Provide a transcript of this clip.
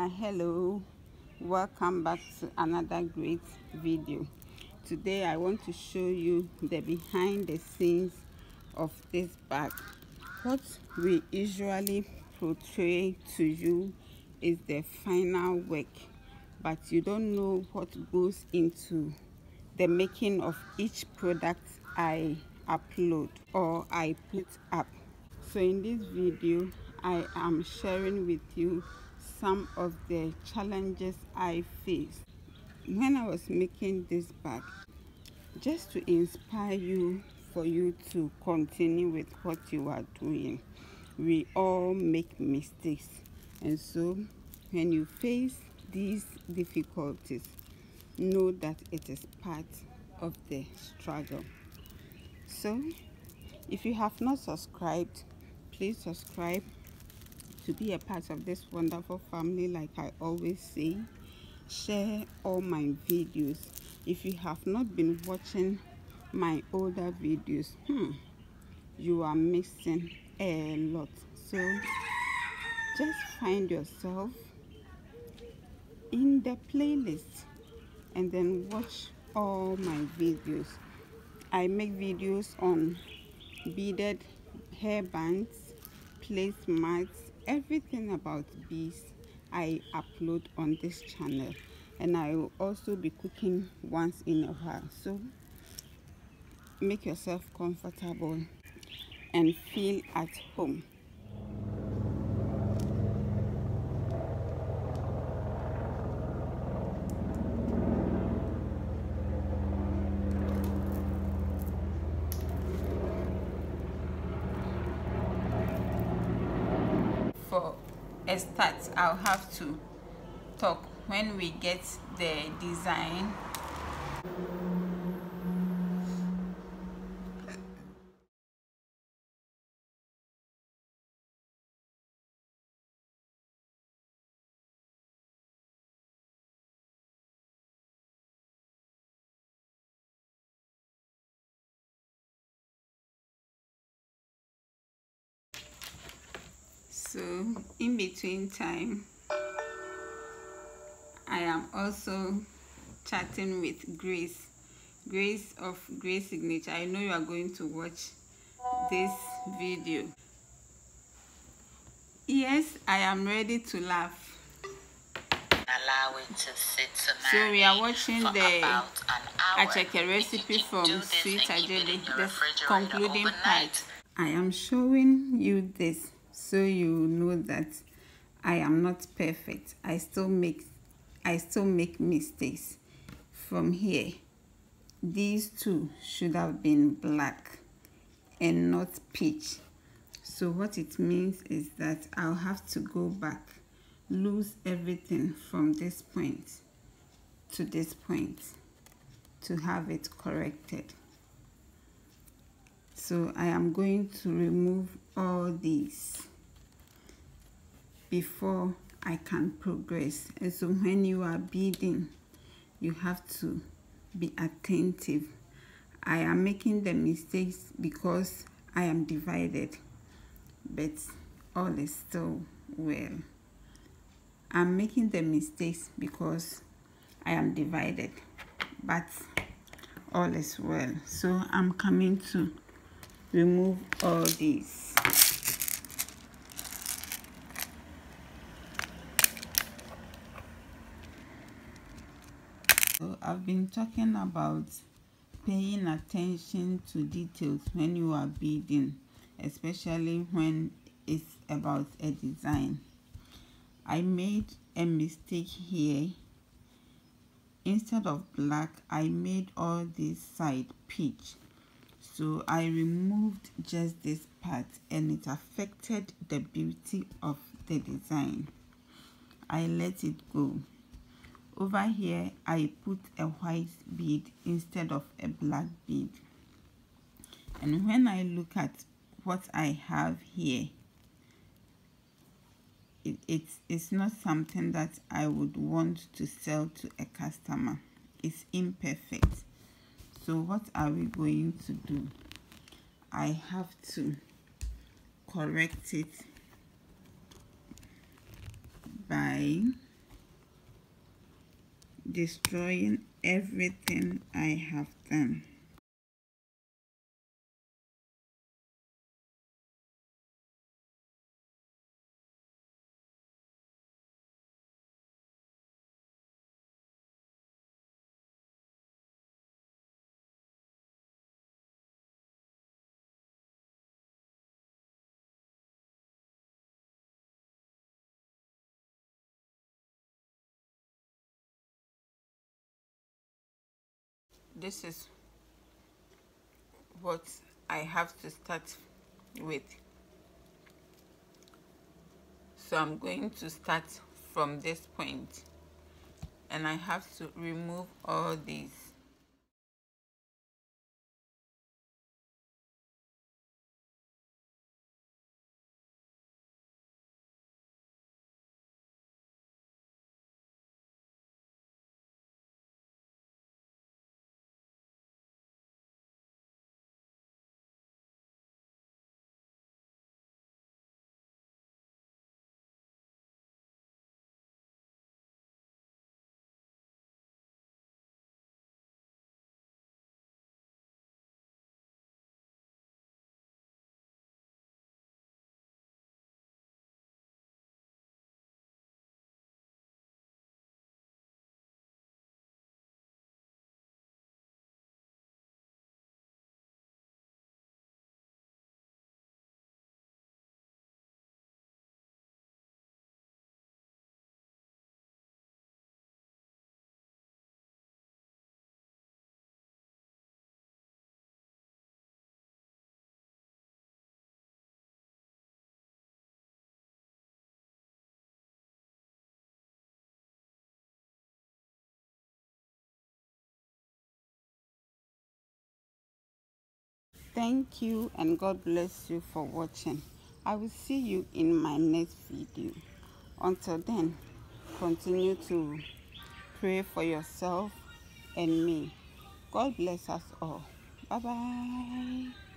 Hello, welcome back to another great video. Today I want to show you the behind the scenes of this bag. What we usually portray to you is the final work, but you don't know what goes into the making of each product I upload or I put up. So in this video I am sharing with you some of the challenges I faced when I was making this bag, just to inspire you for you to continue with what you are doing. We all make mistakes, and so when you face these difficulties, know that it is part of the struggle. So if you have not subscribed, please subscribe to be a part of this wonderful family. Like I always say, share all my videos. If you have not been watching my older videos, you are missing a lot. So just find yourself in the playlist and then watch all my videos. I make videos on beaded hairbands, placemats, everything about bees I upload on this channel, and I will also be cooking once in a while. So make yourself comfortable and feel at home. For a start, I'll have to talk when we get the design. So in between time, I am also chatting with Grace of Grace Signature. I know you are going to watch this video. Yes, I am ready to laugh. Allow it to sit to So we are watching the about an hour. acheke recipe from Sweet Ajele, the concluding overnight. part. I am showing you this so you know that I am not perfect. I still make mistakes. From here, these two should have been black and not peach. So what it means is that I'll have to go back, lose everything from this point to this point to have it corrected. So I am going to remove all these before I can progress. And so when you are beading, you have to be attentive. I am making the mistakes because I am divided, but all is still well. I'm making the mistakes because I am divided, but all is well. So I'm coming to remove all these. So I've been talking about paying attention to details when you are beading, especially when it's about a design. I made a mistake here. Instead of black, I made all this side peach. So I removed just this part and it affected the beauty of the design. I let it go. Over here, I put a white bead instead of a black bead. And when I look at what I have here, it's not something that I would want to sell to a customer. It's imperfect. So what are we going to do? I have to correct it by destroying everything I have done. This is what I have to start with. So I'm going to start from this point, and I have to remove all these. Thank you and God bless you for watching. I will see you in my next video. Until then, continue to pray for yourself and me. God bless us all. Bye bye.